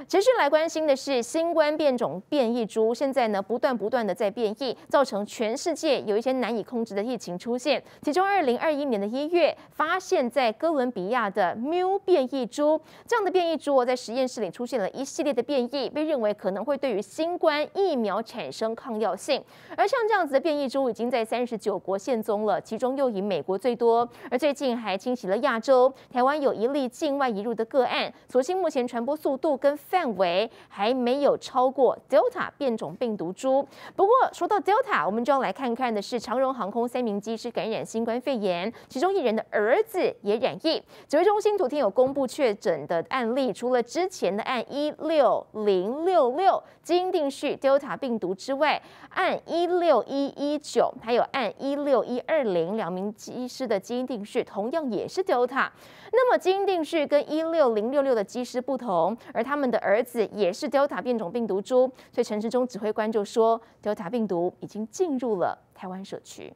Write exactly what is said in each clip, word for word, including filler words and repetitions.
持续来关心的是新冠变种变异株，现在呢不断不断的在变异，造成全世界有一些难以控制的疫情出现。其中，二零二一年的一月，发现在哥伦比亚的 Mu 变异株，这样的变异株在实验室里出现了一系列的变异，被认为可能会对于新冠疫苗产生抗药性。而像这样子的变异株已经在三十九国现踪了，其中又以美国最多，而最近还侵袭了亚洲，台湾有一例境外移入的个案，所幸目前传播速度跟范围还没有超过 Delta 变种病毒株。不过说到 Delta， 我们就要来看看的是长荣航空三名机师感染新冠肺炎，其中一人的儿子也染疫。指挥中心昨天有公布确诊的案例，除了之前的案一六零六六基因定序 Delta 病毒之外，案一六一一九还有案一六一二零两名机师的基因定序同样也是 Delta。那么基因定序跟一六零六六的机师不同，而他们的儿子也是 Delta 变种病毒株，所以陈时中指挥官就说 ，Delta 病毒已经进入了台湾社区。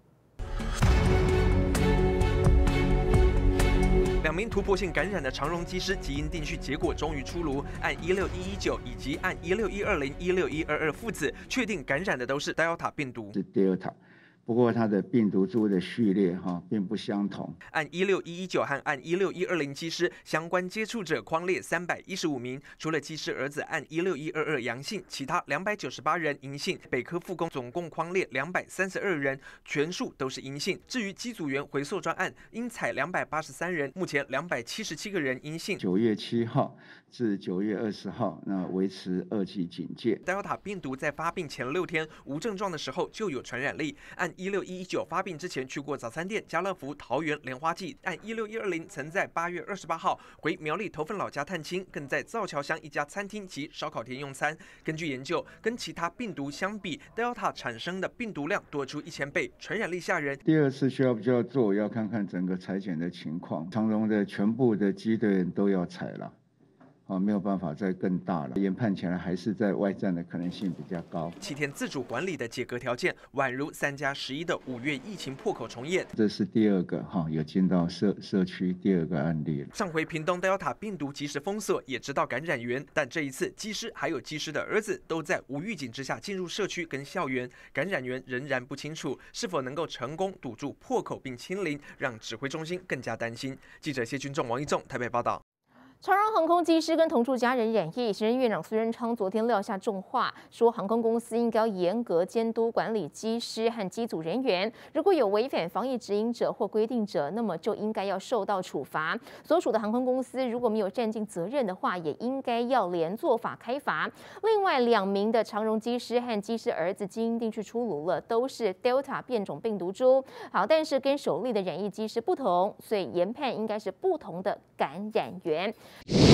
两名突破性感染的长荣机师基因定序结果终于出炉，按一六一一九以及按一六一二零、一六一二二父子确定感染的都是 Delta 病毒。 是 Delta。不过它的病毒株的序列哈并不相同。 按一六一一九和按一六一二零机师相关接触者匡列三百一十五名，除了机师儿子按一六一二二阳性，其他两百九十八人阴性。北科复工总共匡列两百三十二人，全数都是阴性。至于机组员回溯专案，应采两百八十三人，目前两百七十七个人阴性。 九月七号至九月二十号，那维持二级警戒。 Delta 病毒在发病前六天无症状的时候就有传染力，按一六一一九发病之前去过早餐店、家乐福、桃园、莲花记，按一六一二零曾在八月二十八号回苗栗头份老家探亲，更在造桥乡一家餐厅及烧烤店用餐。根据研究，跟其他病毒相比 ，Delta 产生的病毒量多出一千倍，传染力吓人。 第二次需要不需要做，要看看整个采检的情况。长荣的全部的机队都要采了。哦，没有办法再更大了，研判起来还是在外站的可能性比较高。 七天自主管理的解隔条件，宛如三加十一的五月疫情破口重演。 这是第二个哈，有进到社社区第二个案例了。 上回屏东 Delta 病毒及时封锁，也知道感染源，但这一次机师还有机师的儿子都在无预警之下进入社区跟校园，感染源仍然不清楚，是否能够成功堵住破口并清零，让指挥中心更加担心。记者谢君仲、王一仲台北报道。 长荣航空机师跟同住家人染疫，行政院长苏贞昌昨天撂下重话，说航空公司应该要严格监督管理机师和机组人员，如果有违反防疫指引者或规定者，那么就应该要受到处罚。所属的航空公司如果没有占尽责任的话，也应该要连做法开罚。另外两名的长荣机师和机师儿子基因定序出炉了，都是 Delta 变种病毒株。好，但是跟首例的染疫机师不同，所以研判应该是不同的感染源。